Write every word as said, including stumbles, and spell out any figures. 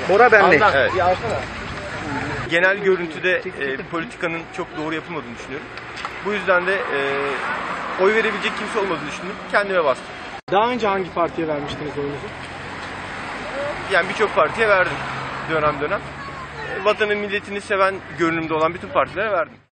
Bora Benli. Evet. Bir alsana. Genel görüntüde e, politikanın çok doğru yapılmadığını düşünüyorum. Bu yüzden de e, oy verebilecek kimse olmadığını düşündüm. Kendime bastım. Daha önce hangi partiye vermiştiniz oyunuzu? Yani birçok partiye verdim dönem dönem. E, vatanı milletini seven görünümde olan bütün partilere verdim.